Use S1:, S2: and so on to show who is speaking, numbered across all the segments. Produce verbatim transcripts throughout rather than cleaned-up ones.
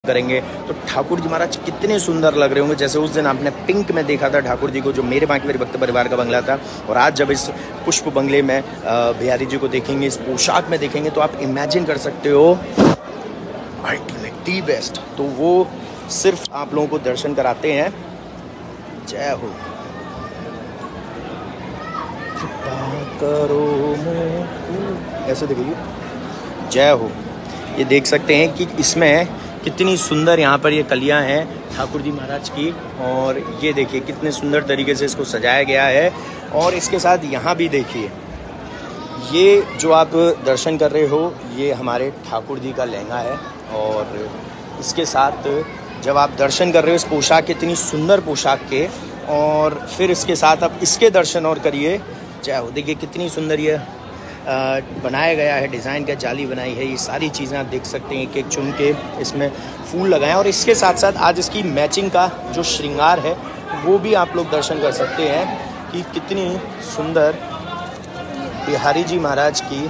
S1: करेंगे तो ठाकुर जी महाराज कितने सुंदर लग रहे होंगे। जैसे उस दिन आपने पिंक में देखा था ठाकुर जी को, जो मेरे बांके भक्त परिवार का बंगला था, और आज जब इस पुष्प बंगले में बिहारी जी को देखेंगे, इस पोशाक में देखेंगे, तो आप इमेजिन कर सकते हो अल्टीमेट दी बेस्ट। तो वो सिर्फ आप लोगों को दर्शन कराते हैं। जय हो। करो ऐसे देखिए, जय हो। ये देख सकते हैं कि इसमें कितनी सुंदर यहाँ पर ये कलियाँ हैं ठाकुर जी महाराज की, और ये देखिए कितने सुंदर तरीके से इसको सजाया गया है। और इसके साथ यहाँ भी देखिए, ये जो आप दर्शन कर रहे हो ये हमारे ठाकुर जी का लहंगा है, और इसके साथ जब आप दर्शन कर रहे हो इस पोशाक, इतनी सुंदर पोशाक के, और फिर इसके साथ आप इसके दर्शन और करिए। जय हो। देखिए कितनी सुंदर ये बनाया गया है, डिज़ाइन का जाली बनाई है, ये सारी चीज़ें आप देख सकते हैं। एक एक चुन के इसमें फूल लगाएं, और इसके साथ साथ आज इसकी मैचिंग का जो श्रृंगार है वो भी आप लोग दर्शन कर सकते हैं कि कितनी सुंदर बिहारी जी महाराज की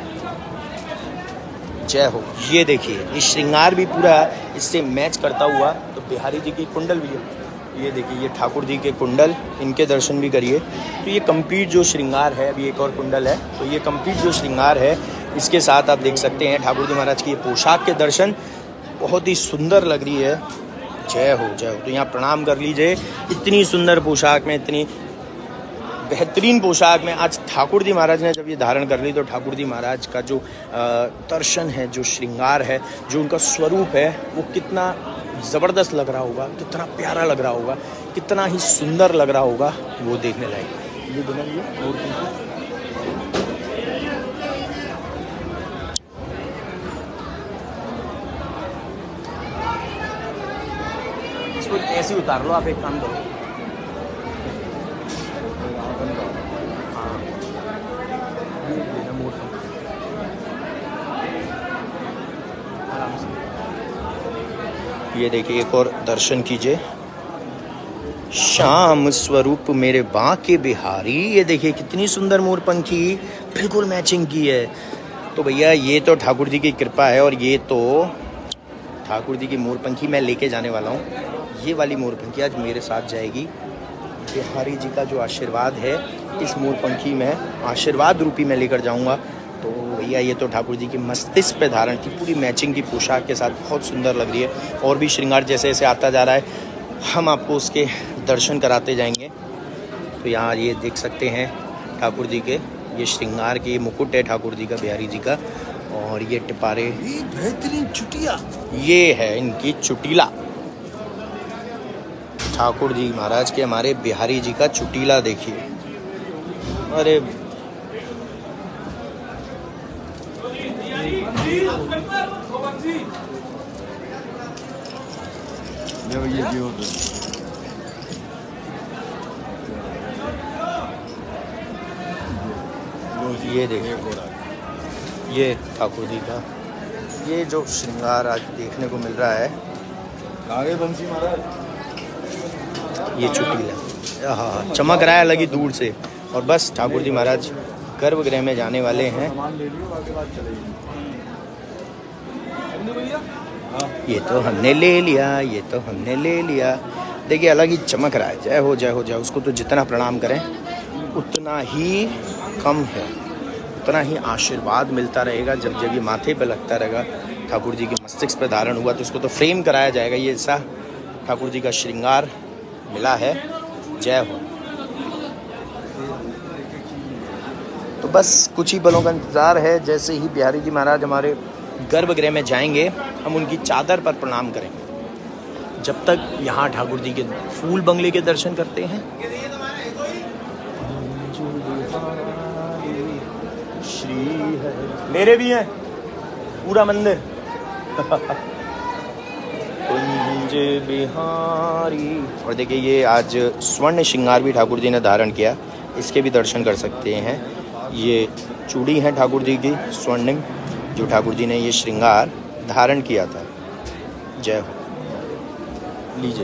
S1: जय हो। ये देखिए ये श्रृंगार भी पूरा इससे मैच करता हुआ। तो बिहारी जी की कुंडल भी है, ये देखिए ये ठाकुर जी के कुंडल, इनके दर्शन भी करिए। तो ये कंप्लीट जो श्रृंगार है, अभी एक और कुंडल है, तो ये कंप्लीट जो श्रृंगार है इसके साथ आप देख सकते हैं ठाकुर जी महाराज की ये पोशाक के दर्शन बहुत ही सुंदर लग रही है। जय हो जय हो। तो यहाँ प्रणाम कर लीजिए। इतनी सुंदर पोशाक में, इतनी बेहतरीन पोशाक में आज ठाकुर जी महाराज ने जब ये धारण कर ली, तो ठाकुर जी महाराज का जो दर्शन है, जो श्रृंगार है, जो उनका स्वरूप है, वो कितना ज़बरदस्त लग रहा होगा, कितना प्यारा लग रहा होगा, कितना ही सुंदर लग रहा होगा, वो देखने लायक। ये दोनों ये इसको ऐसे ही उतार लो आप, एक काम करो। हाँ आराम से। ये देखिए एक और दर्शन कीजिए। श्याम स्वरूप मेरे बांके बिहारी। ये देखिए कितनी सुंदर मोरपंखी बिल्कुल मैचिंग की है। तो भैया ये तो ठाकुर जी की कृपा है, और ये तो ठाकुर जी की मोरपंखी मैं लेके जाने वाला हूँ। ये वाली मोरपंखी आज मेरे साथ जाएगी। बिहारी जी का जो आशीर्वाद है इस मोरपंखी में आशीर्वाद रूपी मैं लेकर जाऊँगा। तो भैया ये तो ठाकुर जी की मस्तिष्क पे धारण की पूरी मैचिंग की पोशाक के साथ बहुत सुंदर लग रही है। और भी श्रृंगार जैसे जैसे आता जा रहा है, हम आपको उसके दर्शन कराते जाएंगे। तो यहाँ ये देख सकते हैं ठाकुर जी के ये श्रृंगार के, ये मुकुट है ठाकुर जी का, बिहारी जी का, और ये टिपारे, ये बेहतरीन चुटिया, ये है इनकी चुटीला। ठाकुर जी महाराज के, हमारे बिहारी जी का चुटीला देखिए। अरे ये देखिए ये ठाकुर जी का ये जो श्रृंगार आज देखने को मिल रहा है, आगे बंसी महाराज, ये चुटीला हाँ चमक रहा है लगी दूर से। और बस ठाकुर जी महाराज गर्भगृह में जाने वाले हैं। ये तो हमने ले लिया, ये तो हमने ले लिया। देखिए अलग ही चमक रहा है। जय हो जय हो जय। उसको तो जितना प्रणाम करें उतना ही कम है, उतना ही आशीर्वाद मिलता रहेगा। जब जब ये माथे पे लगता रहेगा, ठाकुर जी के मस्तिष्क पे धारण हुआ, तो उसको तो फ्रेम कराया जाएगा। ये ऐसा ठाकुर जी का श्रृंगार मिला है। जय हो। तो बस कुछ ही पलों का इंतज़ार है। जैसे ही बिहारी जी महाराज हमारे गर्भगृह में जाएंगे, हम उनकी चादर पर प्रणाम करेंगे। जब तक यहाँ ठाकुर जी के फूल बंगले के दर्शन करते हैं। श्री है, मेरे भी हैं पूरा मंदिर। कुंज बिहारी। और देखिए ये आज स्वर्ण श्रृंगार भी ठाकुर जी ने धारण किया, इसके भी दर्शन कर सकते हैं। ये चूड़ी है ठाकुर जी की स्वर्णिम, जो ठाकुर जी ने ये श्रृंगार धारण किया था। जय हो। लीजिए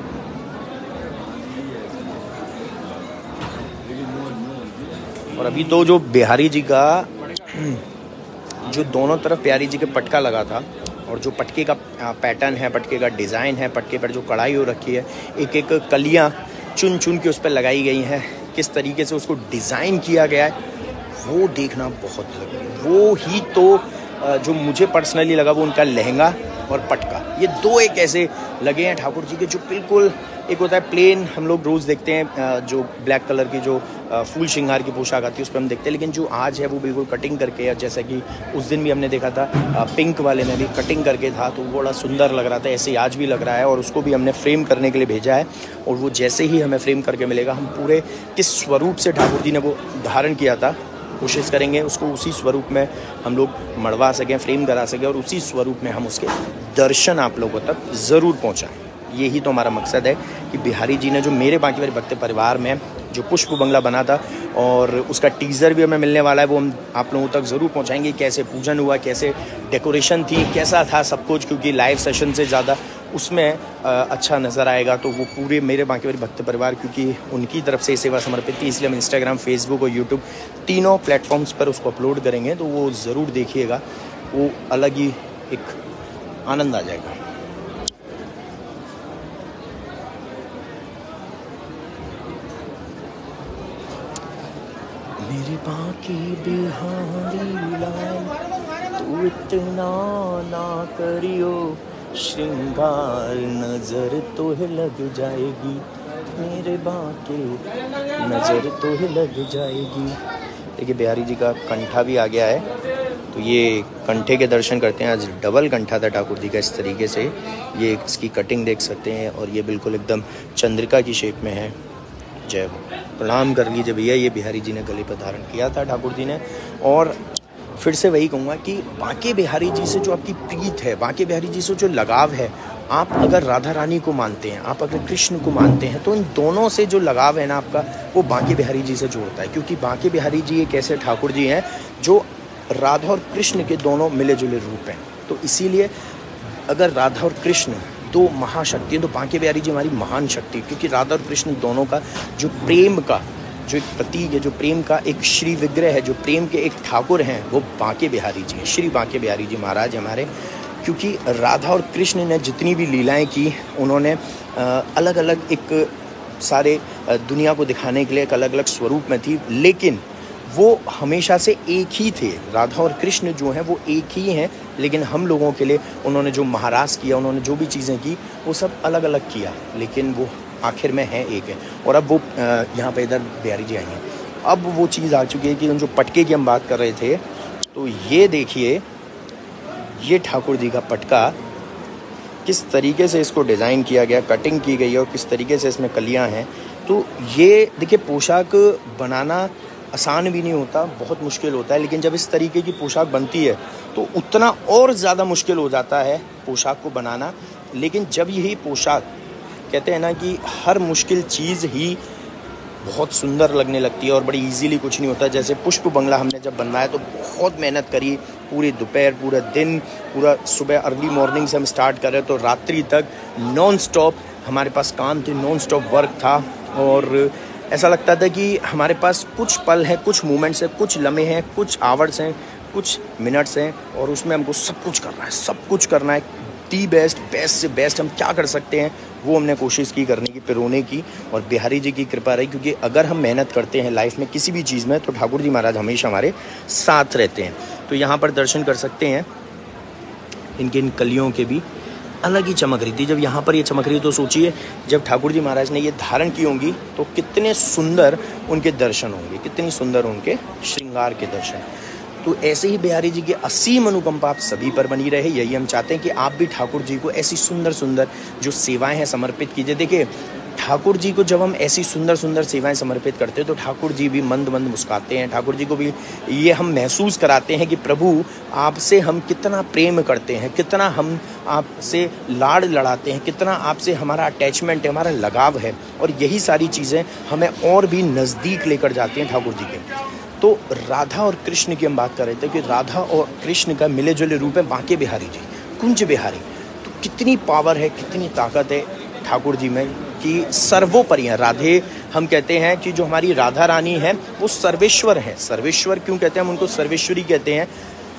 S1: और अभी तो जो बिहारी जी का जो दोनों तरफ बिहारी जी के पटका लगा था, और जो पटके का पैटर्न है, पटके का डिज़ाइन है, पटके पर जो कढ़ाई हो रखी है, एक एक कलियाँ चुन चुन के उस पर लगाई गई हैं, किस तरीके से उसको डिज़ाइन किया गया है, वो देखना बहुत ज़रूरी है। वो ही तो जो मुझे पर्सनली लगा वो उनका लहंगा और पटका, ये दो एक ऐसे लगे हैं ठाकुर जी के जो बिल्कुल, एक होता है प्लेन हम लोग रोज़ देखते हैं जो ब्लैक कलर की जो फूल श्रृंगार की पोशाक आती है उस पर हम देखते हैं, लेकिन जो आज है वो बिल्कुल कटिंग करके है, जैसा कि उस दिन भी हमने देखा था पिंक वाले में भी कटिंग करके था, तो वो बड़ा सुंदर लग रहा था, ऐसे ही आज भी लग रहा है। और उसको भी हमने फ्रेम करने के लिए भेजा है, और वो जैसे ही हमें फ्रेम करके मिलेगा, हम पूरे किस स्वरूप से ठाकुर जी ने वो धारण किया था, कोशिश करेंगे उसको उसी स्वरूप में हम लोग मढ़वा सकें, फ्रेम करा सकें, और उसी स्वरूप में हम उसके दर्शन आप लोगों तक ज़रूर पहुंचाएं। यही तो हमारा मकसद है कि बिहारी जी ने जो मेरे बाकी वाले भक्त परिवार में जो पुष्प बंगला बना था, और उसका टीज़र भी हमें मिलने वाला है, वो हम आप लोगों तक ज़रूर पहुंचाएंगे। कैसे पूजन हुआ, कैसे डेकोरेशन थी, कैसा था सब कुछ, क्योंकि लाइव सेशन से ज़्यादा उसमें अच्छा नज़र आएगा। तो वो पूरे मेरे बाकी वाले भक्त परिवार, क्योंकि उनकी तरफ से सेवा समर्पित थी, इसलिए हम इंस्टाग्राम, फेसबुक और यूट्यूब तीनों प्लेटफॉर्म्स पर उसको अपलोड करेंगे, तो वो ज़रूर देखिएगा, वो अलग ही एक आनंद आ जाएगा। मेरे बाकी बिहारी लाल तू इतना ना करियो, श्रृंगार नजर तो लग जाएगी, मेरे बाकी नजर तो लग जाएगी। देखिए बिहारी जी का कंठा भी आ गया है, तो ये कंठे के दर्शन करते हैं। आज डबल कंठा था ठाकुर जी का, इस तरीके से ये इसकी कटिंग देख सकते हैं, और ये बिल्कुल एकदम चंद्रिका की शेप में है। जय हो, प्रणाम कर लीजिए भैया, ये बिहारी जी ने गले पर धारण किया था ठाकुर जी ने। और फिर से वही कहूँगा कि बांके बिहारी जी से जो आपकी प्रीत है, बांके बिहारी जी से जो लगाव है, आप अगर राधा रानी को मानते हैं, आप अगर कृष्ण को मानते हैं, तो इन दोनों से जो लगाव है ना आपका, वो बांके बिहारी जी से जोड़ता है। क्योंकि बांके बिहारी जी एक ऐसे ठाकुर जी हैं जो राधा और कृष्ण के दोनों मिले जुले रूप हैं। तो इसीलिए अगर राधा और कृष्ण दो महाशक्ति है, तो बांके बिहारी जी हमारी महान शक्ति, क्योंकि राधा और कृष्ण दोनों का जो प्रेम का जो एक प्रतीक है, जो प्रेम का एक श्री विग्रह है, जो प्रेम के एक ठाकुर हैं, वो बांके बिहारी जी हैं, श्री बांके बिहारी जी महाराज हमारे। क्योंकि राधा और कृष्ण ने जितनी भी लीलाएं की, उन्होंने अलग अलग एक सारे दुनिया को दिखाने के लिए एक अलग अलग स्वरूप में थी, लेकिन वो हमेशा से एक ही थे। राधा और कृष्ण जो हैं वो एक ही हैं, लेकिन हम लोगों के लिए उन्होंने जो महाराज किया, उन्होंने जो भी चीज़ें की, वो सब अलग अलग किया, लेकिन वो आखिर में है एक है। और अब वो यहाँ पे इधर बिहारी जी आई हैं, अब वो चीज़ आ चुकी है कि उन जो पटके की हम बात कर रहे थे, तो ये देखिए, ये ठाकुर जी का पटका किस तरीके से इसको डिज़ाइन किया गया, कटिंग की गई है, और किस तरीके से इसमें कलियाँ हैं। तो ये देखिए, पोशाक बनाना आसान भी नहीं होता, बहुत मुश्किल होता है, लेकिन जब इस तरीके की पोशाक बनती है तो उतना और ज़्यादा मुश्किल हो जाता है पोशाक को बनाना। लेकिन जब यही पोशाक, कहते हैं ना कि हर मुश्किल चीज़ ही बहुत सुंदर लगने लगती है, और बड़ी इजीली कुछ नहीं होता। जैसे पुष्प बंगला हमने जब बनवाया तो बहुत मेहनत करी, पूरी दोपहर, पूरा दिन, पूरा सुबह अर्ली मॉर्निंग से हम स्टार्ट कर रहे तो रात्रि तक नॉन स्टॉप हमारे पास काम थे, नॉन स्टॉप वर्क था, और ऐसा लगता था कि हमारे पास कुछ पल हैं, कुछ मोमेंट्स हैं, कुछ लम्हे हैं, कुछ आवर्स हैं, कुछ मिनट्स हैं, और उसमें हमको सब कुछ करना है, सब कुछ करना है, दी बेस्ट, बेस्ट से बेस्ट हम क्या कर सकते हैं वो हमने कोशिश की करने की, पिरोने की, और बिहारी जी की कृपा रही। क्योंकि अगर हम मेहनत करते हैं लाइफ में किसी भी चीज़ में, तो ठाकुर जी महाराज हमेशा हमारे साथ रहते हैं। तो यहाँ पर दर्शन कर सकते हैं, इनके इन कलियों के भी अलग ही चमक रही थी। जब यहाँ पर ये चमक रही, तो सोचिए जब ठाकुर जी महाराज ने ये धारण की होंगी तो कितने सुंदर उनके दर्शन होंगे, कितनी सुंदर उनके श्रृंगार के दर्शन। तो ऐसे ही बिहारी जी की असीम अनुकंपा आप सभी पर बनी रहे, यही हम चाहते हैं कि आप भी ठाकुर जी को ऐसी सुंदर सुंदर जो सेवाएं हैं समर्पित कीजिए। देखिए, ठाकुर जी को जब हम ऐसी सुंदर सुंदर सेवाएं समर्पित करते हैं तो ठाकुर जी भी मंद मंद मुस्कुराते हैं। ठाकुर जी को भी ये हम महसूस कराते हैं कि प्रभु आपसे हम कितना प्रेम करते हैं, कितना हम आपसे लाड़ लड़ाते हैं, कितना आपसे हमारा अटैचमेंट है, हमारा लगाव है। और यही सारी चीज़ें हमें और भी नज़दीक लेकर जाती हैं ठाकुर जी के। तो राधा और कृष्ण की हम बात कर रहे थे कि राधा और कृष्ण का मिले जुले रूप है बांके बिहारी जी, कुंज बिहारी। तो कितनी पावर है, कितनी ताकत है ठाकुर जी में कि सर्वोपरि हैं। राधे हम कहते हैं कि जो हमारी राधा रानी है वो सर्वेश्वर है। सर्वेश्वर क्यों कहते हैं हम उनको? सर्वेश्वरी कहते हैं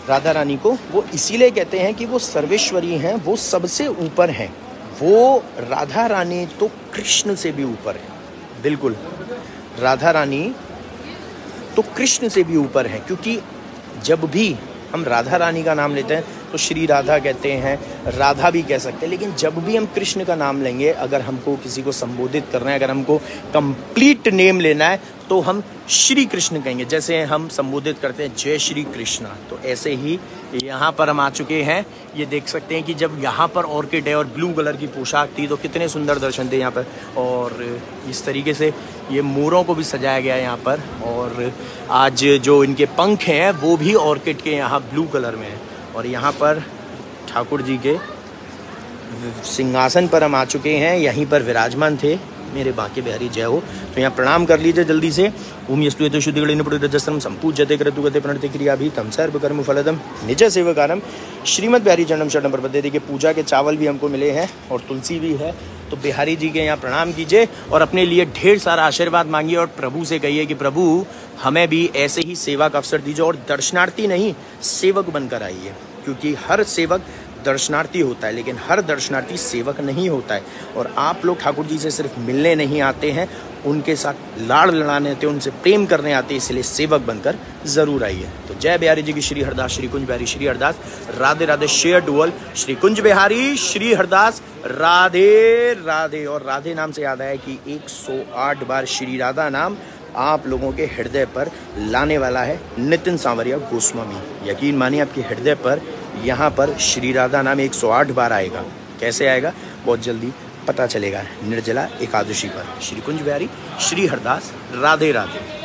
S1: राधा रानी को वो इसीलिए कहते हैं कि वो सर्वेश्वरी हैं, वो सबसे ऊपर हैं। वो राधा रानी तो कृष्ण से भी ऊपर है, बिल्कुल राधा रानी तो कृष्ण से भी ऊपर है, क्योंकि जब भी हम राधा रानी का नाम लेते हैं तो श्री राधा कहते हैं, राधा भी कह सकते हैं, लेकिन जब भी हम कृष्ण का नाम लेंगे, अगर हमको किसी को संबोधित करना है, अगर हमको कंप्लीट नेम लेना है तो हम श्री कृष्ण कहेंगे। जैसे हम संबोधित करते हैं जय श्री कृष्णा, तो ऐसे ही यहाँ पर हम आ चुके हैं। ये देख सकते हैं कि जब यहाँ पर ऑर्किड है और ब्लू कलर की पोशाक थी तो कितने सुंदर दर्शन थे यहाँ पर। और इस तरीके से ये मोरों को भी सजाया गया है यहाँ पर। और आज जो इनके पंख हैं वो भी ऑर्किड के यहाँ ब्लू कलर में है। और यहाँ पर ठाकुर जी के सिंहासन पर हम आ चुके हैं, यहीं पर विराजमान थे मेरे बांके बिहारी जय हो। तो यहाँ प्रणाम कर लीजिए जल्दी से। ओम यस्तु यतो शुद्धिगणेन पुरुषजस्त्रम संपूज्यते क्रतुगते प्रणति क्रिया भी तम सर्व कर्म फलदम निज सेवकारम श्रीमद बिहारी चरणम शरणम प्रपद्ये। देखिए पूजा के चावल भी हमको मिले हैं और तुलसी भी है, तो बिहारी जी के यहाँ प्रणाम कीजिए और अपने लिए ढेर सारा आशीर्वाद मांगिए और प्रभु से कहिए कि प्रभु हमें भी ऐसे ही सेवा का अवसर दीजिए और दर्शनार्थी नहीं सेवक बनकर आइए, क्योंकि हर सेवक दर्शनार्थी होता है लेकिन हर दर्शनार्थी सेवक नहीं होता है। और आप लोग ठाकुर जी से सिर्फ मिलने नहीं आते हैं, उनके साथ लाड़ लड़ाने आते हैं, उनसे प्रेम करने आते हैं, इसलिए सेवक बनकर जरूर आइए। तो जय बिहारी जी की श्री हरदास श्री कुंज बिहारी श्री हरदास राधे राधे। शेयर डुअल श्री कुंज बिहारी श्री हरदास राधे राधे। और राधे नाम से याद आया कि एक सौ आठ बार श्री राधा नाम आप लोगों के हृदय पर लाने वाला है नितिन सांवरिया गोस्वामी। यकीन मानिए आपके हृदय पर यहाँ पर श्री राधा नाम एक सौ आठ बार आएगा। कैसे आएगा बहुत जल्दी पता चलेगा निर्जला एकादशी पर। श्री कुंज बिहारी श्री हरदास राधे राधे।